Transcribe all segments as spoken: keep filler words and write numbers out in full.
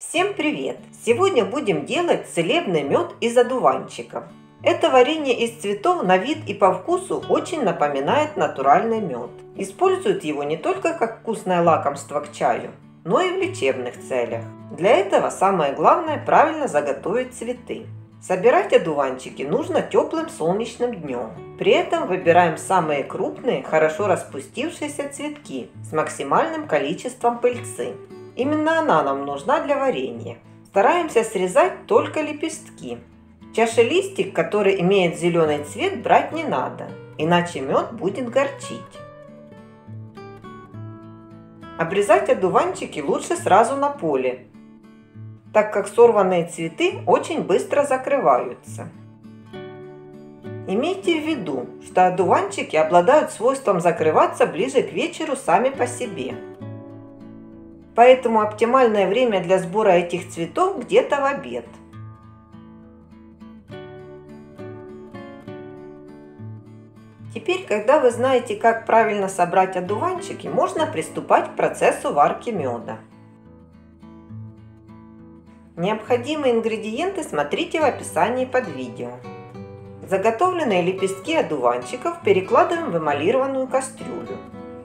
Всем привет! Сегодня будем делать целебный мед из одуванчиков. Это варенье из цветов на вид и по вкусу очень напоминает натуральный мед. Используют его не только как вкусное лакомство к чаю, но и в лечебных целях. Для этого самое главное правильно заготовить цветы. Собирать одуванчики нужно теплым солнечным днем. При этом выбираем самые крупные, хорошо распустившиеся цветки с максимальным количеством пыльцы. Именно она нам нужна для варенья. Стараемся срезать только лепестки. Чашелистик, который имеет зеленый цвет, брать не надо, иначе мед будет горчить. Обрезать одуванчики лучше сразу на поле, так как сорванные цветы очень быстро закрываются. Имейте в виду, что одуванчики обладают свойством закрываться ближе к вечеру сами по себе. Поэтому оптимальное время для сбора этих цветов где-то в обед. Теперь, когда вы знаете, как правильно собрать одуванчики, можно приступать к процессу варки меда. Необходимые ингредиенты смотрите в описании под видео. Заготовленные лепестки одуванчиков перекладываем в эмалированную кастрюлю.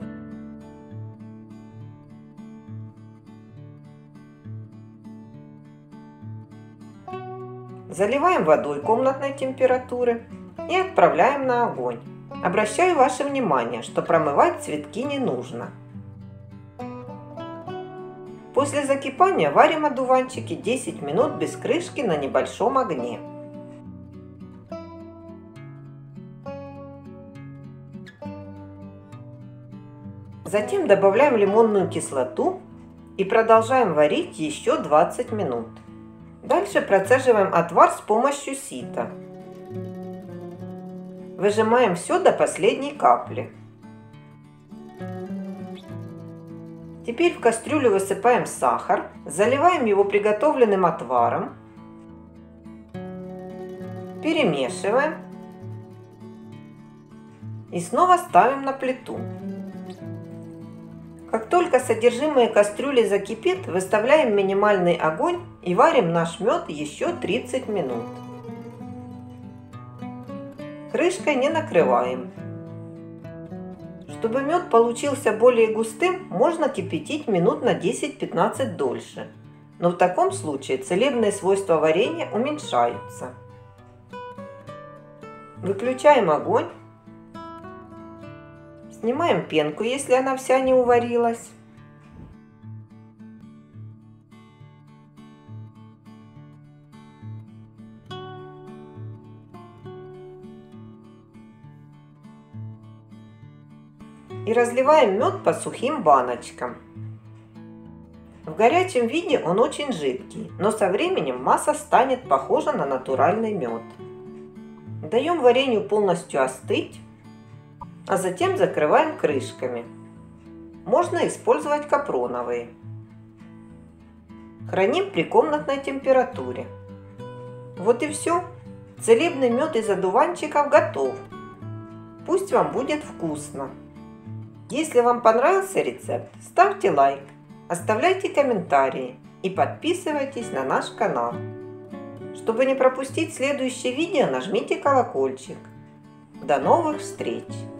Заливаем водой комнатной температуры и отправляем на огонь. Обращаю ваше внимание, что промывать цветки не нужно. После закипания варим одуванчики десять минут без крышки на небольшом огне. Затем добавляем лимонную кислоту и продолжаем варить еще двадцать минут. Дальше процеживаем отвар с помощью сита. Выжимаем все до последней капли. Теперь в кастрюлю высыпаем сахар, заливаем его приготовленным отваром, перемешиваем и снова ставим на плиту. Как только содержимое кастрюли закипит, выставляем минимальный огонь и варим наш мед еще тридцать минут. Крышкой не накрываем. Чтобы мед получился более густым, можно кипятить минут на десять-пятнадцать дольше. Но в таком случае целебные свойства варенья уменьшаются. Выключаем огонь. Снимаем пенку, если она вся не уварилась. И разливаем мед по сухим баночкам. В горячем виде он очень жидкий, но со временем масса станет похожа на натуральный мед. Даем варенью полностью остыть, а затем закрываем крышками. Можно использовать капроновые. Храним при комнатной температуре. Вот и все. Целебный мед из одуванчиков готов. Пусть вам будет вкусно. Если вам понравился рецепт, ставьте лайк, оставляйте комментарии и подписывайтесь на наш канал. Чтобы не пропустить следующее видео, нажмите колокольчик. До новых встреч!